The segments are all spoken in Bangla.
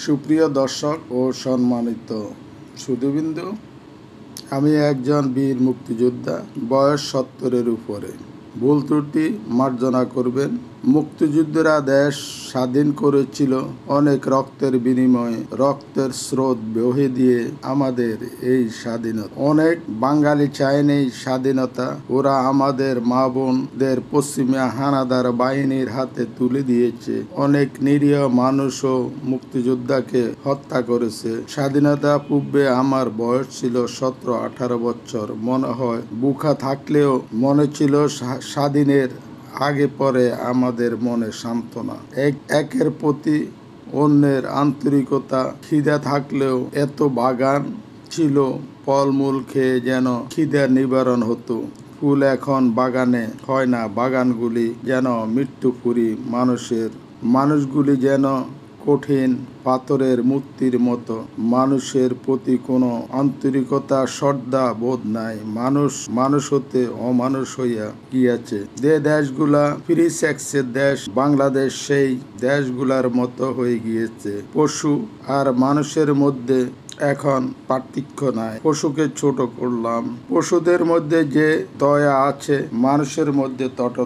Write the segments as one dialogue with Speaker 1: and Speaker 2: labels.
Speaker 1: সুপ্রিয় দর্শক ও সম্মানিত সুধীবৃন্দু, আমি একজন বীর মুক্তিযোদ্ধা, বয়স 70-এর উপরে। ভুল ত্রুটি মার্জনা করবেন। মুক্তিযুদ্ধরা দেশ স্বাধীন করেছিল অনেক রক্তের বিনিময়ে। রক্তের স্রোত বহে দিয়ে আমাদের এই স্বাধীনতা। অনেক বাঙালি চায়নি স্বাধীনতা। ওরা আমাদের মা বোনদের পশ্চিমা হানাদার বাহিনীর হাতে তুলে দিয়েছে। অনেক নিরীহ মানুষও মুক্তিযোদ্ধাকে হত্যা করেছে। স্বাধীনতা পূর্বে আমার বয়স ছিল 17-18 বছর। মনে হয় বুকা থাকলেও মনে ছিল স্বাধীনের আগে পরে আমাদের মনে সান্ত্বনা, একের প্রতি অন্যের আন্তরিকতা। খিদা থাকলেও এত বাগান ছিল, ফলমূল খেয়ে যেন খিদা নিবারণ হতো। ফুল এখন বাগানে হয় না, বাগানগুলি যেন মৃত্যুপুরী। মানুষগুলি যেন কঠিন পাথরের মূর্তির মতো। মানুষের প্রতি কোনো আন্তরিকতা, শ্রদ্ধা বোধ নাই। মানুষ হতে অমানুষ হইয়া গিয়াছে। যে দেশগুলা ফ্রি সেক্সের দেশ, বাংলাদেশ সেই দেশগুলার মতো হয়ে গিয়েছে। পশু আর মানুষের মধ্যে এখন পার্থক্য নাই। পশুকে ছোট করলাম। পশুদের মধ্যে যে দয়া আছে, মানুষের মধ্যে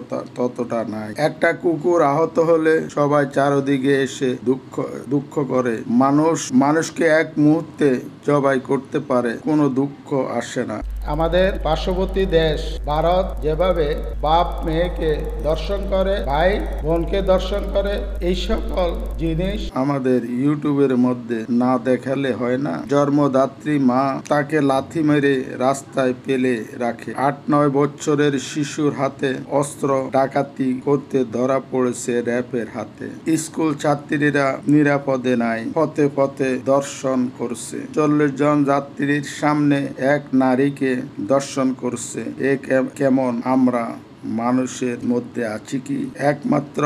Speaker 1: ততটা নাই। একটা কুকুর আহত হলে সবাই চারদিকে এসে দুঃখ করে। মানুষকে এক মুহূর্তে জবাই করতে পারে, কোনো দুঃখ আসে না।
Speaker 2: আমাদের পার্শ্ববর্তী দেশ ভারত যেভাবে বাপ মেয়েকে দর্শন করে, ভাই বোনকে দর্শন করে, এই সকল জিনিস
Speaker 1: আমাদের ইউটিউবের মধ্যে না দেখালে হয় না। জন্মদাত্রী মা তাকে লাথি মেরে রাস্তায় ফেলে রাখে। 8-9 বছরের শিশুর হাতে অস্ত্র ডাকাতি করতে ধরা পড়েছে র্যাবের হাতে। স্কুল ছাত্রীরা নিরাপদে নাই, পথে পথে দর্শন করছে। 40 জন যাত্রীর সামনে এক নারীকে দর্শন করছে। কেমন আমরা মানুষের মধ্যে আছি কি? একমাত্র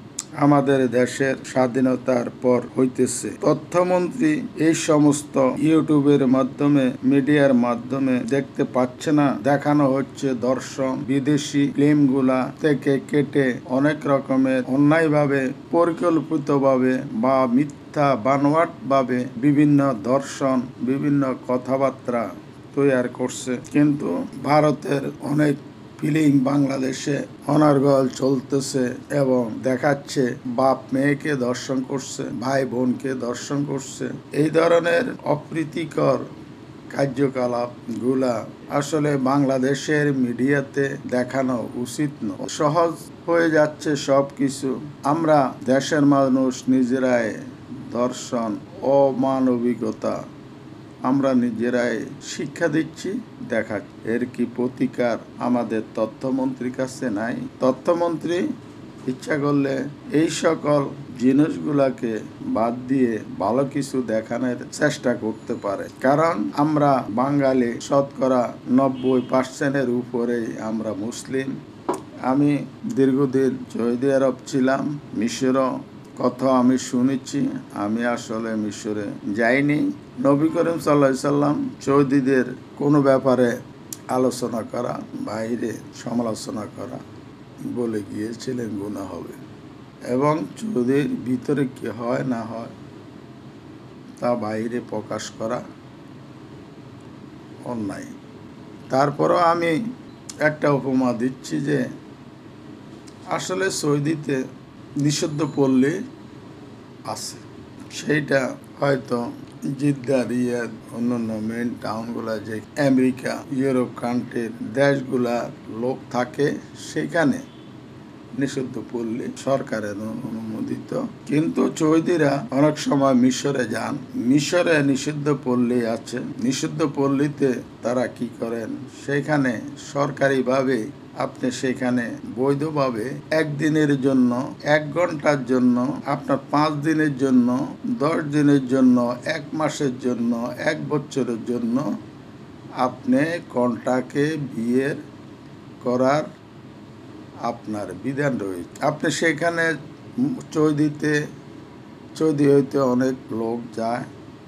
Speaker 1: আমাদের দেশের স্বাধীনতার পর হইতেছে তথ্যমন্ত্রী এই সমস্ত ইউটিউবের মাধ্যমে, মিডিয়ার মাধ্যমে দেখতে পাচ্ছে না। দেখানো হচ্ছে দর্শন। বিদেশি ফিল্মগুলা থেকে কেটে অনেক রকমের অন্যায়ভাবে, পরিকল্পিতভাবে বা মিথ্যা বানোয়াট ভাবে বিভিন্ন দর্শন, বিভিন্ন কথাবার্তা তৈরি করছে। কিন্তু ভারতের অনেক ফিল্ম বাংলাদেশে অনর্গল চলতেছে এবং দেখাচ্ছে বাপ মেয়েকে দর্শন করছে, ভাই বোনকে দর্শন করছে। এই ধরনের অপ্রীতিকর কার্যকলাপ গুলা আসলে বাংলাদেশের মিডিয়াতে দেখানো উচিত নয়। সহজ হয়ে যাচ্ছে সব কিছু। আমরা দেশের মানুষ নিজেরাই দর্শন, অমানবিকতা আমরা নিজেরাই শিক্ষা দিচ্ছি, দেখাচ্ছি। এর কি প্রতিকার আমাদের তথ্যমন্ত্রীর কাছে নাই? তথ্যমন্ত্রী ইচ্ছা করলে এই সকল জিনিসগুলাকে বাদ দিয়ে ভালো কিছু দেখানোর চেষ্টা করতে পারে। কারণ আমরা বাঙালি শতকরা 90% উপরেই আমরা মুসলিম। আমি দীর্ঘদিন সৌদি আরব ছিলাম, মিশরও কথা আমি শুনেছি। আমি আসলে মিশরে যাইনি। নবী করিম সাল্লাল্লাহু আলাইহি সাল্লাম সৌদিদের কোনো ব্যাপারে আলোচনা করা, বাইরে সমালোচনা করা বলে গিয়েছিলেন গুনাহ হবে, এবং সৌদির ভিতরে কি হয় না হয় তা বাইরে প্রকাশ করা অন্যায়। তারপরও আমি একটা উপমা দিচ্ছি যে আসলে সৌদিতে নিষিদ্ধ পল্লী আছে। সেইটা হয়তো জিদ্দা, রিয়াদ, অন্যান্য মেইন টাউনগুলা, যে আমেরিকা, ইউরোপ কান্ট্রির দেশগুলা লোক থাকে, সেখানে নিষিদ্ধ পল্লী সরকারের অনুমোদিত। কিন্তু সৌদিরা অনেক সময় মিশরে যান। মিশরে নিষিদ্ধ পল্লী আছে। নিষিদ্ধ পল্লীতে তারা কি করেন, সেখানে সরকারিভাবে আপনি সেখানে বৈধভাবে 1 দিনের জন্য, 1 ঘন্টার জন্য, আপনার 5 দিনের জন্য, 10 দিনের জন্য, 1 মাসের জন্য, 1 বছরের জন্য আপনি কন্টাকে বিয়ে করার আপনার বিধান রয়েছে। আপনি সেখানে সৌদি হইতে অনেক লোক যায়,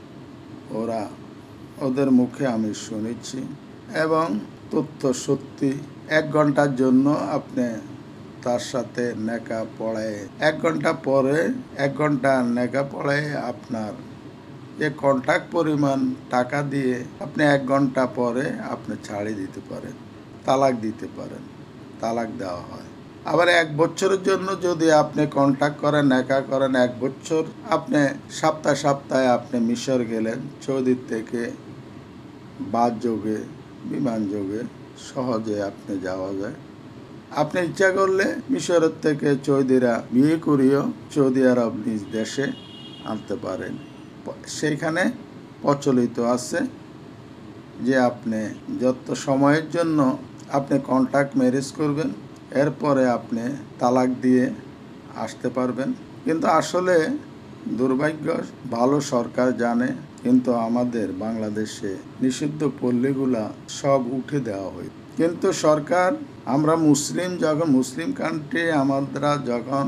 Speaker 1: ওদের মুখে আমি শুনেছি এবং তথ্য সত্যি। 1 ঘন্টার জন্য আপনি তার সাথে নেকা পড়ায় 1 ঘন্টা পরে 1 ঘন্টা নেকা পড়ায় আপনার যে কন্ট্রাক্ট পরিমাণ টাকা দিয়ে আপনি 1 ঘন্টা পরে আপনি ছাড়িয়ে দিতে পারেন, তালাক দিতে পারেন, তালাক দেওয়া হয়। আবার 1 বছরের জন্য যদি আপনি কন্ট্রাক্ট করেন, নেকা করেন, 1 বছর আপনি সপ্তাহে আপনি মিশর গেলেন, সৌদির থেকে বাস যোগে বিমান যোগে সহজে আপনি যাওয়া যায়। আপনি ইচ্ছা করলে মিশরের থেকে চৌধুরীরা বিয়ে করিও সৌদি আরব নিজ দেশে আনতে পারেন। সেইখানে প্রচলিত আছে যে আপনি যত সময়ের জন্য আপনি কন্ট্রাক্ট ম্যারেজ করবেন, এরপরে আপনি তালাক দিয়ে আসতে পারবেন। কিন্তু আসলে দুর্ভাগ্য, ভালো সরকার জানে, কিন্তু আমাদের বাংলাদেশে নিষিদ্ধ পল্লীগুলা সব উঠে দেওয়া হয়। কিন্তু সরকার, আমরা মুসলিম, যখন মুসলিম কান্ট্রি, আমরা যখন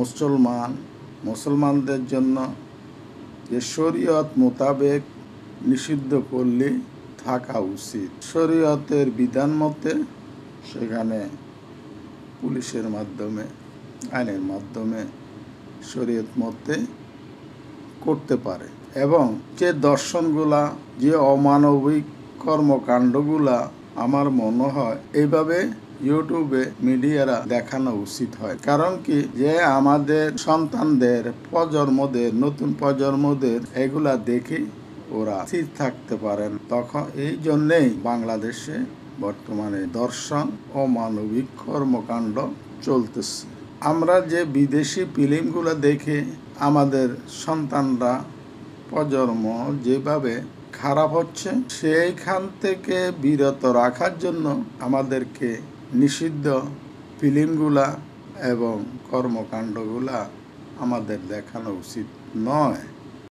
Speaker 1: মুসলমানদের জন্য যে শরীয়ত মোতাবেক নিষিদ্ধ পল্লী থাকা উচিত, শরীয়তের বিধান মতে সেখানে পুলিশের মাধ্যমে, আইনের মাধ্যমে শরীয়ত মতে করতে পারে। এবং যে দর্শনগুলা, যে অমানবিক কর্মকাণ্ডগুলা আমার মনে হয় এইভাবে ইউটিউবে মিডিয়ারা দেখানো উচিত হয়। কারণ কি, যে আমাদের সন্তানদের, প্রজন্মদের, নতুন প্রজন্মদের এগুলা দেখে ওরা স্থির থাকতে পারেন। তখন এই জন্যেই বাংলাদেশে বর্তমানে দর্শন ও মানবিক কর্মকাণ্ড চলতেছে। আমরা যে বিদেশি ফিল্মগুলো দেখে আমাদের সন্তানরা, প্রজন্ম যেভাবে খারাপ হচ্ছে, সেইখান থেকে বিরত রাখার জন্য আমাদেরকে নিষিদ্ধ ফিল্মগুলা এবং কর্মকাণ্ডগুলা আমাদের দেখানো উচিত নয়।